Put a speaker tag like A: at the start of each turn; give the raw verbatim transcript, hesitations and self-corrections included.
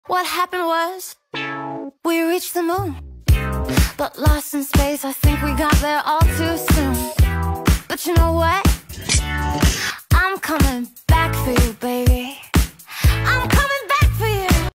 A: What happened was, we reached the moon, but lost in space, I think we got there all too soon. But you know what? I'm coming back for you, baby.